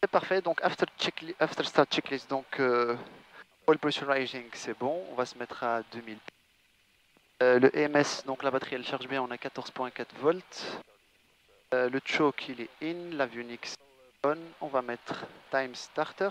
C'est parfait, donc after start checklist, donc oil pressurizing c'est bon, on va se mettre à 2000. Le EMS, donc la batterie elle charge bien, on a 14.4 volts. Le choke il est in, l'avionics on, on va mettre time starter.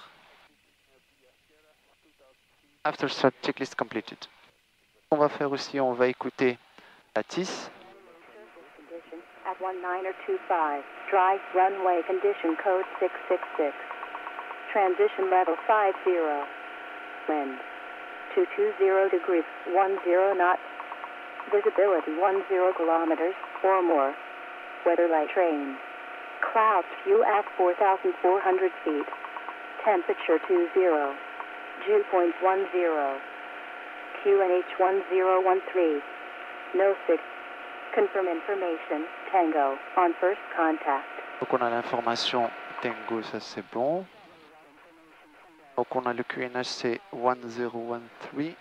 After start checklist completed. On va faire aussi, on va écouter la TIS. At 1925, dry runway condition code 666. Transition level 50. Wind 220 degrees 10 knots. Visibility 10 kilometers or more. Weather light rain. Clouds few at 4,400 feet. Temperature 20. Dew point 10. QNH 1013. No 6. Confirm information. Tango on first contact. Donc on a l'information Tango, ça c'est bon. Donc on a le QNH c'est 1013.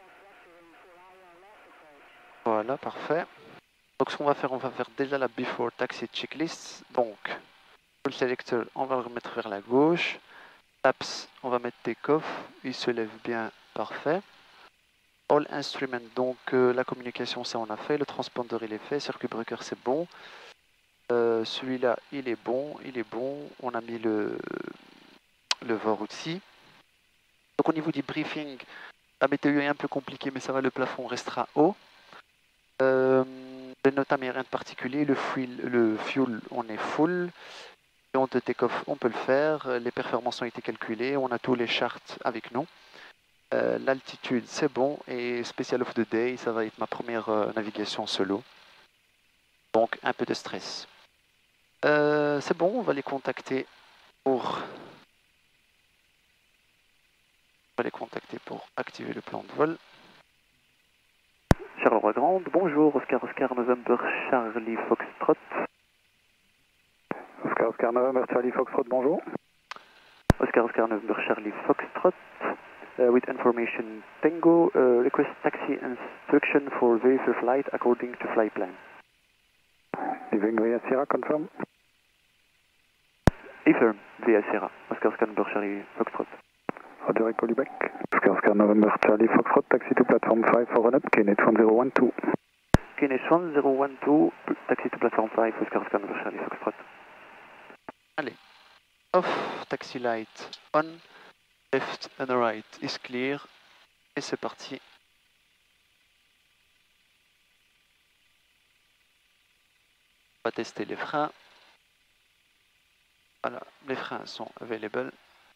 Voilà, parfait. Donc ce qu'on va faire déjà la before taxi checklist. Donc full selector, on va le remettre vers la gauche. Taps, on va mettre take-off, il se lève bien, parfait. All instrument, donc la communication ça on a fait, le transponder il est fait, circuit breaker c'est bon. Celui-là il est bon, on a mis le VOR aussi. Donc au niveau du briefing, la météo est un peu compliquée mais ça va, le plafond restera haut. Les notes, mais rien de particulier, le fuel on est full. Si on te take-off on peut le faire, les performances ont été calculées, on a tous les charts avec nous. L'altitude c'est bon, et special of the day ça va être ma première navigation solo, donc un peu de stress. C'est bon, on va les contacter pour activer le plan de vol. Charleroi Grande, bonjour, Oscar November Charlie Foxtrot. Oscar November Charlie Foxtrot, bonjour. Oscar November Charlie Foxtrot. With information Tango, request taxi instruction for VFR flight according to flight plan. Leaving via Sierra, confirm. Affirm via Sierra, Oscar November Charlie Foxtrot. Roger, I call you back. Oscar November Charlie Foxtrot, taxi to platform 5 for run up, KNH 1012. KNH 1012, taxi to platform 5, Oscar November Charlie Foxtrot. Allez, off, taxi light on. Left and right is clear. Et c'est parti. On va tester les freins. Voilà, les freins sont available.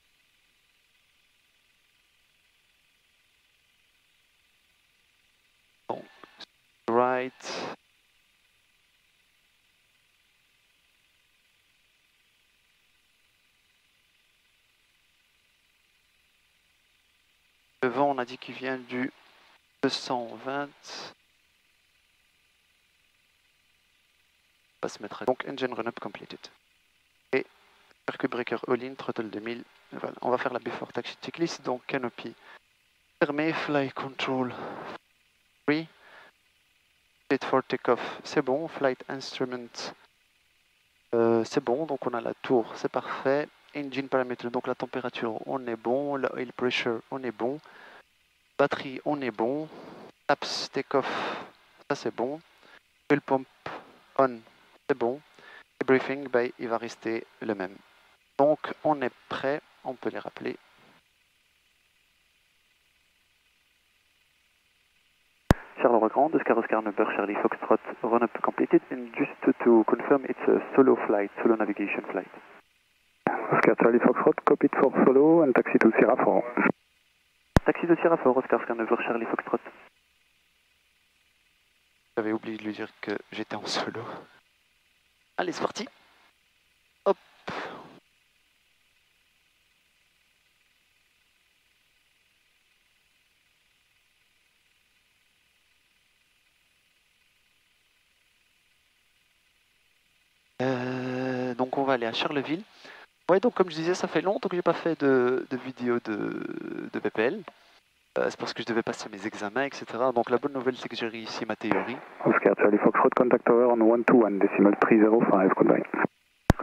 Donc, right. Le vent, on a dit qu'il vient du 220. On va se mettre à... Donc, engine run-up completed. Et circuit breaker all-in, throttle 2000. Voilà. On va faire la before taxi checklist. Donc, canopy fermé, fly control free. State for takeoff, c'est bon. Flight instrument, c'est bon. Donc, on a la tour, c'est parfait. Engine parameter, donc la température, on est bon. Le oil pressure, on est bon. Batterie, on est bon. Taps, take-off, ça c'est bon. Fuel pump on, c'est bon. Et briefing, bah, il va rester le même. Donc on est prêt, on peut les rappeler. Charleroi Grande, Oscar November Charlie Foxtrot, run up completed, and just to confirm it's a solo flight, solo navigation flight. Oscar Charlie Foxtrot, copied for solo and taxi to Sierra 4. Taxi de Sierra 4, Oscar November Charlie Foxtrot. J'avais oublié de lui dire que j'étais en solo. Allez, c'est parti. Hop. Donc on va aller à Charleville. Ouais, donc comme je disais, ça fait longtemps que j'ai pas fait de vidéo de PPL. C'est parce que je devais passer mes examens, etc. Donc la bonne nouvelle, c'est que j'ai réussi ma théorie. Oscar Charlie Foxtrot, contact over on 121, decimal 305, goodbye.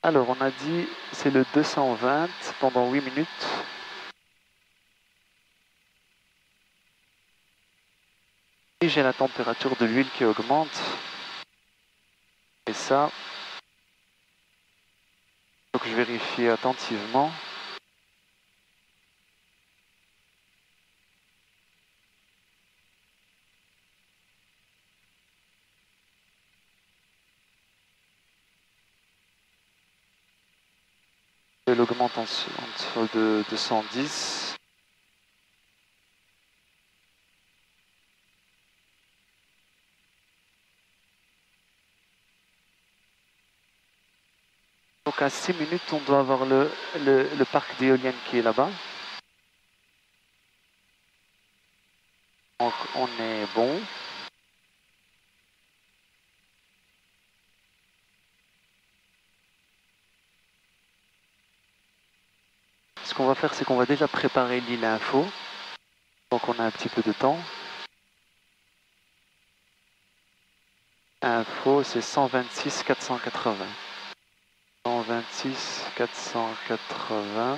Alors, on a dit c'est le 220 pendant 8 minutes. Et j'ai la température de l'huile qui augmente. Et ça, il faut que je vérifie attentivement. Elle augmente en dessous de 110. Donc à 6 minutes, on doit avoir le parc d'éoliennes qui est là-bas. Donc on est bon. Ce qu'on va faire, c'est qu'on va déjà préparer l'île info. Donc on a un petit peu de temps. Info, c'est 126 480. 126 480.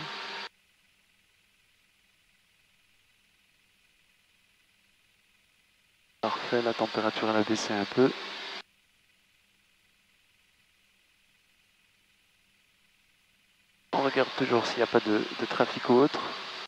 Parfait, la température elle a baissé un peu. On regarde toujours s'il n'y a pas de trafic ou autre.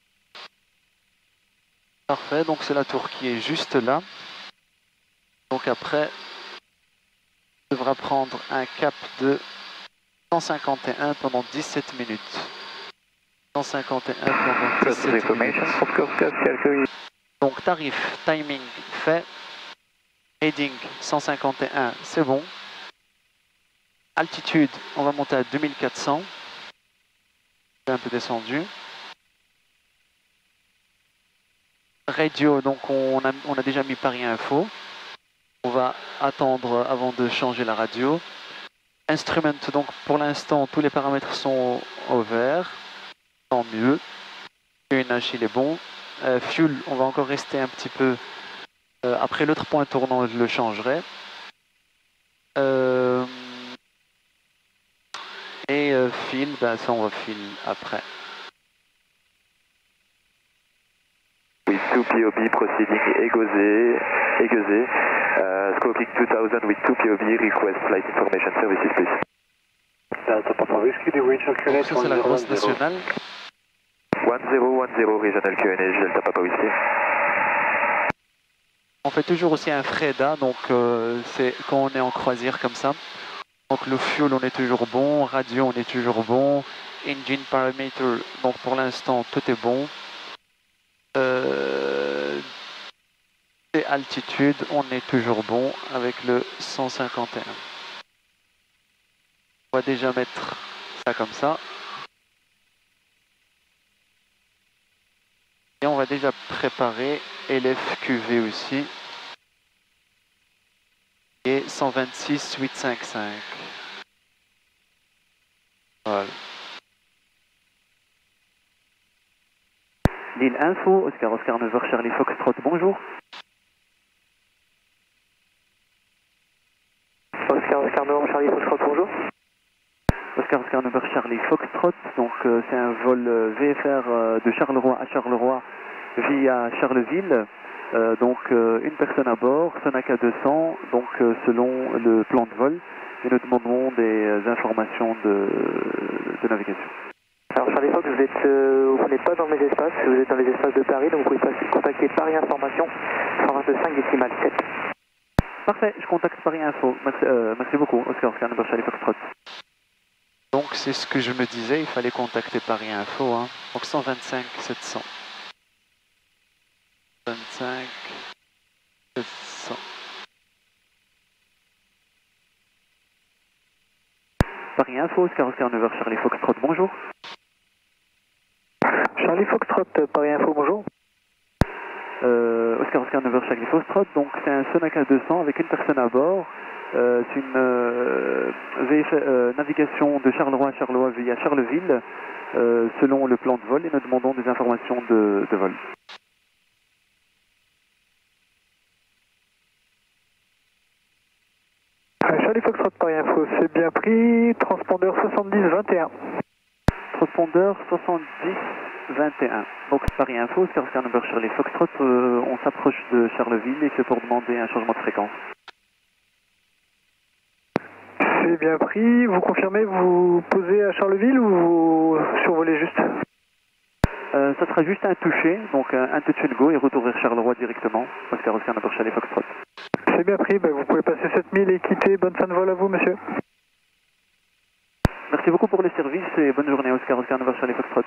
Parfait, donc c'est la tour qui est juste là. Donc après, on devra prendre un cap de 151 pendant 17 minutes. 151 pendant 17 minutes. Donc tarif, timing fait. Heading 151, c'est bon. Altitude, on va monter à 2400. C'est un peu descendu. Radio, donc on a déjà mis Paris Info. On va attendre avant de changer la radio. Instrument, donc pour l'instant, tous les paramètres sont au vert. Tant mieux. UNH, il est bon. Fuel, on va encore rester un petit peu. Après l'autre point tournant, je le changerai. Et fil, ben ça on va fil après. With 2 POB proceeding Egozé. Scoping 2000 with 2 POB, request flight information services please. Donc ça c'est la grosse nationale. 1010 Regional QNH, Delta Papa Whiskey. On fait toujours aussi un FREDA, donc c'est quand on est en croisière comme ça. Donc le fuel on est toujours bon, radio on est toujours bon, engine parameter, donc pour l'instant tout est bon. Et altitude on est toujours bon avec le 151. On va déjà mettre ça comme ça. Et on va déjà préparer LFQV aussi. Et 126 855. Voilà. Lille Info, Oscar 9h Charlie Foxtrot, bonjour. Oscar 9h Charlie Foxtrot, bonjour. Oscar 9h Charlie Foxtrot, donc c'est un vol VFR de Charleroi à Charleroi via Charleville. Donc une personne à bord, Sonaca 200, donc selon le plan de vol. Et nous demandons des informations de navigation. Alors Charlie Fox, vous n'êtes pas dans mes espaces, vous êtes dans les espaces de Paris, donc vous pouvez contacter Paris Information 125 décimales 7. Parfait, je contacte Paris Info. Merci beaucoup, Oscar 9h Charlie Foxtrot. Donc c'est ce que je me disais, il fallait contacter Paris Info, hein. Donc 125 700. 25 700. Paris Info, Oscar 9h Charlie Foxtrot, bonjour. Charlie Foxtrot, Paris Info, bonjour. Oscar 9h Charlie Foxtrot, donc c'est un Sonaca 200 avec une personne à bord. C'est une navigation de Charleroi à Charleroi via Charleville selon le plan de vol et nous demandons des informations de vol. Charlie Foxtrot, Paris Info, c'est bien pris, transpondeur 70-21. Transpondeur 70-21. Donc Paris Info, Oscar Oscar November Charlie Foxtrot, on s'approche de Charleville et c'est pour demander un changement de fréquence. C'est bien pris, vous confirmez, vous posez à Charleville ou vous survolez juste? Ça sera juste un toucher, donc un touch and go et retour vers Charleroi directement, Oscar Oscar November Charlie Foxtrot. C'est bien pris, vous pouvez passer 7000 et quitter, bonne fin de vol à vous monsieur. Merci beaucoup pour les services et bonne journée Oscar Oscar November Charlie Foxtrot.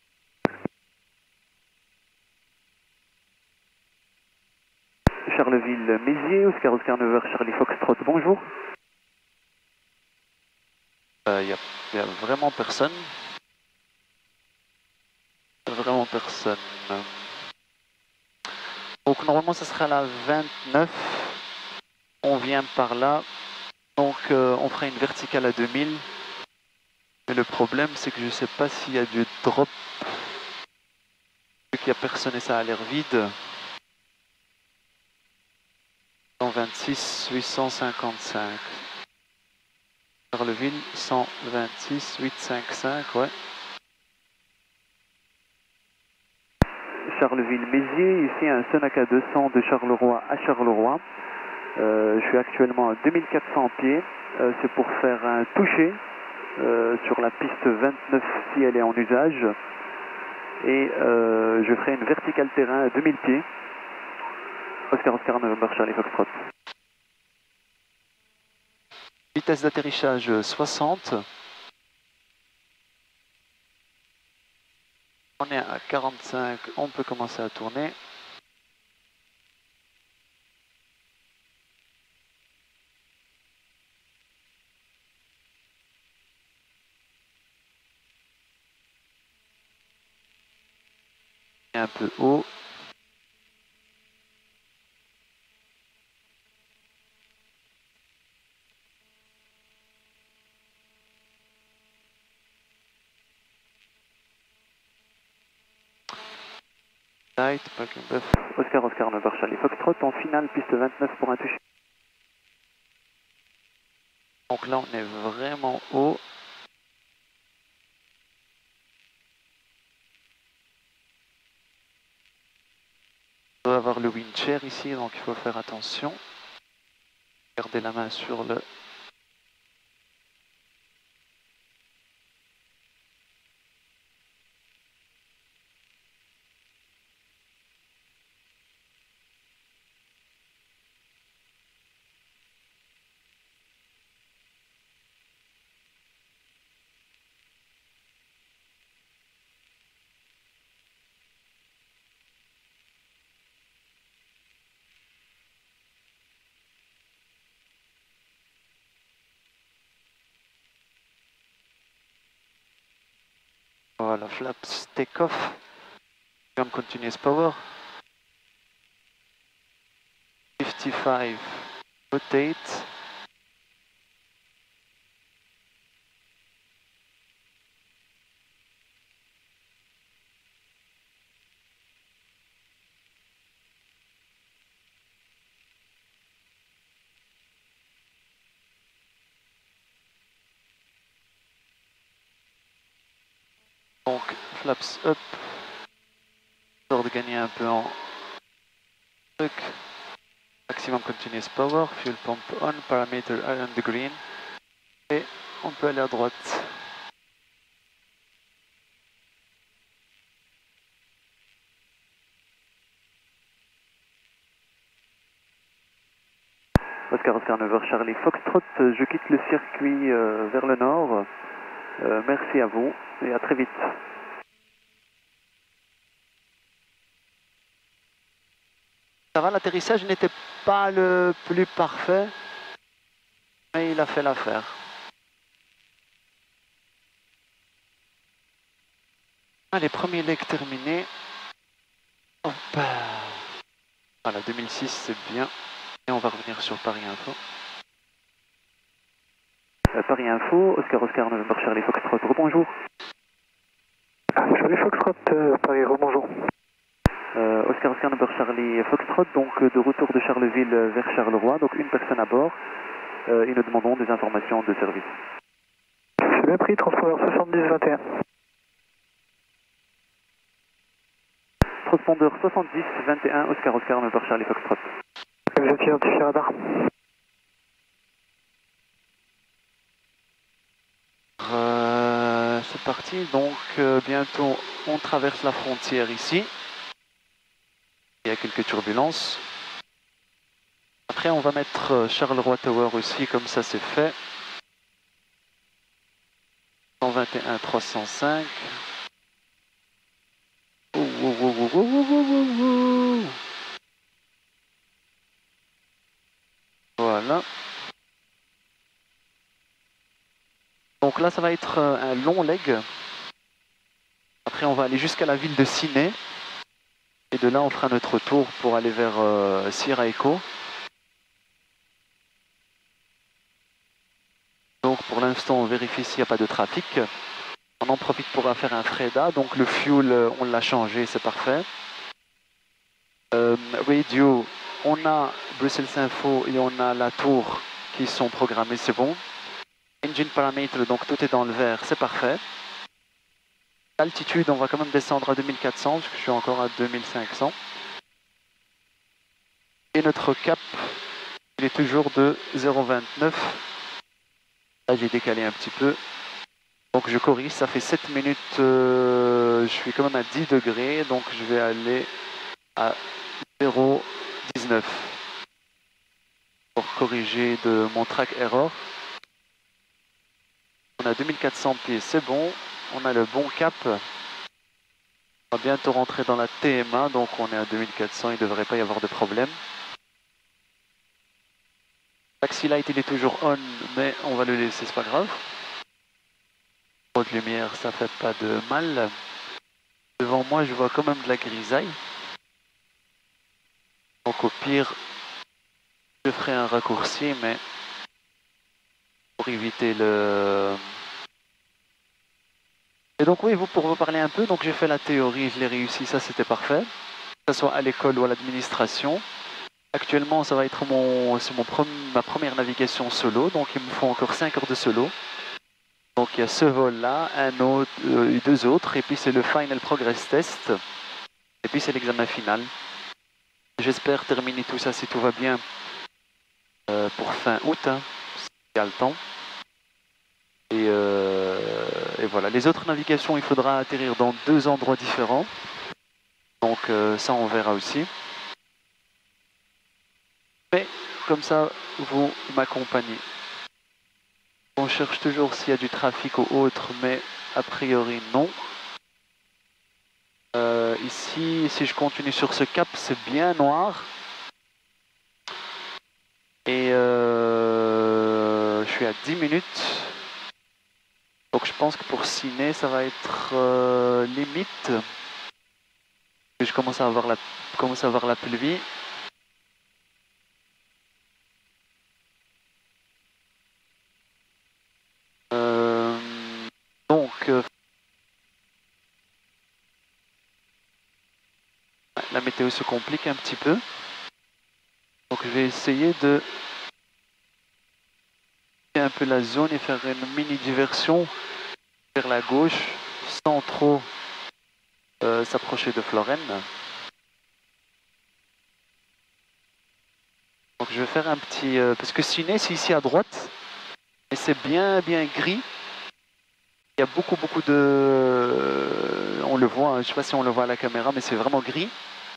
Charleville-Mézières, Oscar Oscar November Charlie Foxtrot, bonjour. Y a vraiment personne. Vraiment personne. Donc normalement ça sera la 29. On vient par là. Donc on fera une verticale à 2000. Mais le problème c'est que je sais pas s'il y a du drop. Vu qu'il n'y a personne et ça a l'air vide. 126 855. Charleville 126 855, ouais. Charleville-Mézières, ici un Sonaca 200 de Charleroi à Charleroi. Je suis actuellement à 2400 pieds. C'est pour faire un toucher sur la piste 29 si elle est en usage. Et je ferai une verticale terrain à 2000 pieds. Oscar Oscar November Charlie Foxtrot. Vitesse d'atterrissage 60. On est à 45, on peut commencer à tourner. Et un peu haut. Light, parking buff. Oscar Oscar November Charlie Foxtrot en finale, piste 29 pour un toucher. Donc là on est vraiment haut. On doit avoir le wind shear ici, donc il faut faire attention. Gardez la main sur le... Voilà, flaps take off. Come continuous power. 55 rotate. Donc flaps up. Histoire de gagner un peu en truc. Maximum continuous power, fuel pump on, parameter on the green. Et on peut aller à droite. Oscar Oscar November Charlie Foxtrot, je quitte le circuit vers le nord. Merci à vous et à très vite. Ça va, l'atterrissage n'était pas le plus parfait, mais il a fait l'affaire. Les premiers legs terminés. Hop. Voilà, 2006 c'est bien. Et on va revenir sur Paris Info. Paris Info, Oscar Oscar November Charlie Foxtrot, rebonjour. Charlie Foxtrot, Paris, rebonjour. Oscar Oscar November Charlie Foxtrot, donc de retour de Charleville vers Charleroi, donc une personne à bord. et nous demandons des informations de service. C'est bien pris, transpondeur 70-21. Transpondeur 70-21, Oscar Oscar, November Charlie Foxtrot. Vous êtes identifié radar. C'est parti, donc bientôt on traverse la frontière ici. Il y a quelques turbulences. Après on va mettre Charleroi Tower aussi, comme ça c'est fait. 121 305. Voilà. Donc là ça va être un long leg. Après on va aller jusqu'à la ville de Sydney. Et de là on fera notre tour pour aller vers Sierra Echo. Donc pour l'instant on vérifie s'il n'y a pas de trafic. On en profite pour faire un Freda, donc le fuel on l'a changé, c'est parfait. Radio, on a Bruxelles Info et on a la tour qui sont programmés, c'est bon. Engine paramètres, donc tout est dans le vert, c'est parfait. L'altitude, on va quand même descendre à 2400, parce que je suis encore à 2500. Et notre cap, il est toujours de 0,29. Là j'ai décalé un petit peu. Donc je corrige, ça fait 7 minutes, je suis quand même à 10 degrés, donc je vais aller à 0,19 pour corriger de mon track error. On a 2400 pieds, c'est bon, on a le bon cap. On va bientôt rentrer dans la TMA, donc on est à 2400, il ne devrait pas y avoir de problème. Taxi light il est toujours on, mais on va le laisser, c'est pas grave. De lumière, ça fait pas de mal. Devant moi, je vois quand même de la grisaille. Donc au pire, je ferai un raccourci, mais pour éviter le... Et donc oui, pour vous parler un peu, donc j'ai fait la théorie, je l'ai réussi, ça c'était parfait. Que ce soit à l'école ou à l'administration. Actuellement, ça va être ma première navigation solo, donc il me faut encore 5 heures de solo. Donc il y a ce vol-là, un autre, deux autres, et puis c'est le Final Progress Test, et puis c'est l'examen final. J'espère terminer tout ça si tout va bien pour fin août, hein, s'il y a le temps. Et voilà, les autres navigations, il faudra atterrir dans 2 endroits différents. Donc ça on verra aussi. Mais comme ça, vous m'accompagnez. On cherche toujours s'il y a du trafic ou autre, mais a priori non. Ici, si je continue sur ce cap, c'est bien noir. Et je suis à 10 minutes. Donc je pense que pour Sydney, ça va être limite. Je commence à avoir la pluie. La météo se complique un petit peu. Donc je vais essayer de un peu la zone et faire une mini diversion vers la gauche sans trop s'approcher de Florène. Donc je vais faire un petit... parce que Sydney c'est ici à droite et c'est bien gris. Il y a beaucoup de... On le voit, je ne sais pas si on le voit à la caméra, mais c'est vraiment gris.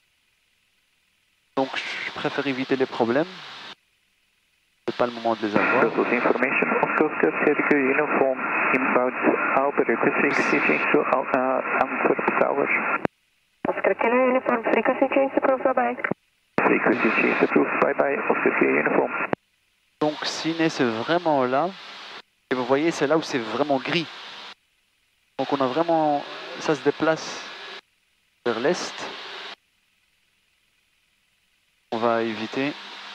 Donc je préfère éviter les problèmes. C'est pas le moment de les avoir. Information, Oscar Oscar, uniform, inbound, Alpha, frequency change to Antwerp Tower. Oscar Kilo uniform, frequency change approved, bye bye. Frequency change approved, bye bye, Oscar Kilo uniform. Donc Sydney c'est vraiment là. Et vous voyez c'est là où c'est vraiment gris. Donc on a vraiment... Ça se déplace vers l'est. On va éviter.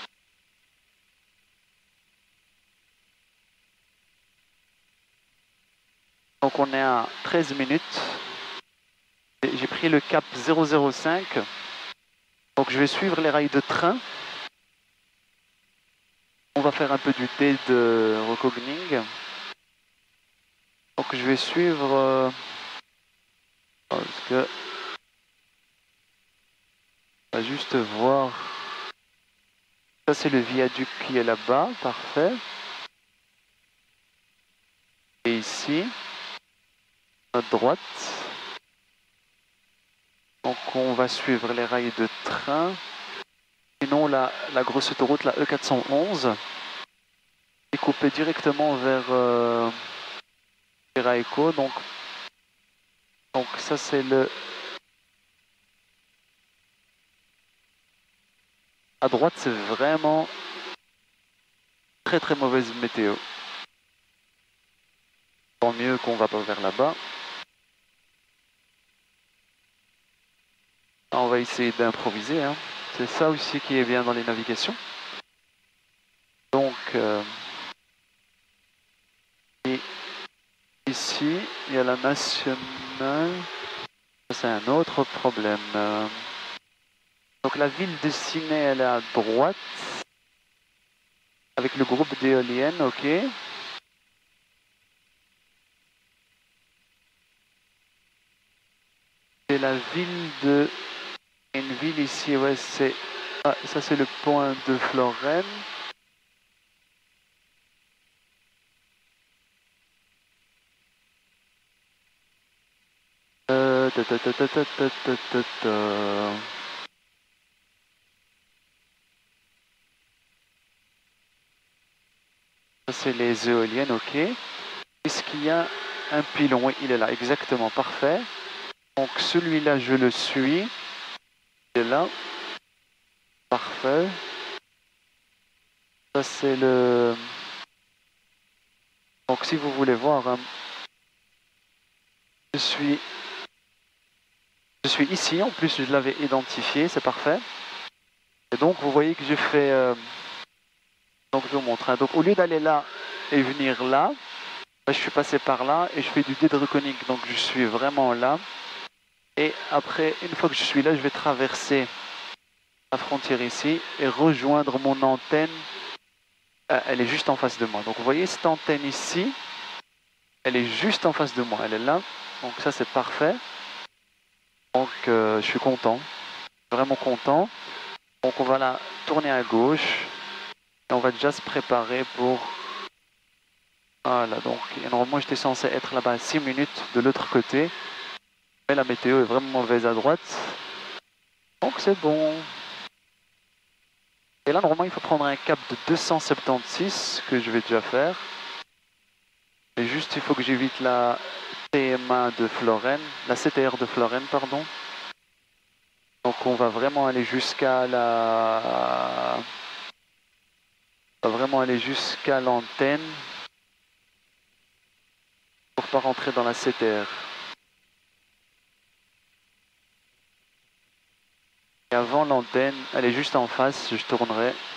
Donc on est à 13 minutes. J'ai pris le cap 005. Donc je vais suivre les rails de train. On va faire un peu du D de recogning. Donc je vais suivre parce que on va juste voir. Ça c'est le viaduc qui est là-bas, parfait. Et ici, à droite. Donc on va suivre les rails de train. Sinon la grosse autoroute, la E411, est coupée directement vers Raeco. Donc ça c'est le... À droite c'est vraiment très très mauvaise météo. Tant mieux qu'on va pas vers là-bas. On va essayer d'improviser, hein. C'est ça aussi qui est bien dans les navigations. Donc, et ici, il y a la nationale. C'est un autre problème. Donc la ville de Ciney, elle est à droite. Avec le groupe d'éoliennes, ok. C'est la ville de... Une ville ici, ouais, c'est... Ah, ça c'est le point de Florène. Ça c'est les éoliennes, ok. Est-ce qu'il y a un pylône? Oui, il est là, exactement, parfait. Donc celui-là, je le suis. Il est là. Parfait. Ça c'est le... Donc si vous voulez voir, hein, je suis ici, en plus je l'avais identifié, c'est parfait. Et donc vous voyez que j'ai fait... donc je vous montre. Hein. Donc au lieu d'aller là et venir là, je suis passé par là et je fais du dead reckoning. Donc je suis vraiment là. Et après, une fois que je suis là, je vais traverser la frontière ici et rejoindre mon antenne. Elle est juste en face de moi. Donc vous voyez cette antenne ici, elle est juste en face de moi. Elle est là. Donc ça c'est parfait. Donc je suis content. Vraiment content. Donc on va la tourner à gauche. Et on va déjà se préparer pour... Voilà, donc normalement j'étais censé être là-bas à 6 minutes de l'autre côté. Mais la météo est vraiment mauvaise à droite. Donc c'est bon. Et là normalement il faut prendre un cap de 276 que je vais déjà faire. Et juste il faut que j'évite la TMA de Florène, la CTR de Florène pardon. Donc on va vraiment aller jusqu'à la... On va vraiment aller jusqu'à l'antenne. Pour pas rentrer dans la CTR. Et avant l'antenne, elle est juste en face, je tournerai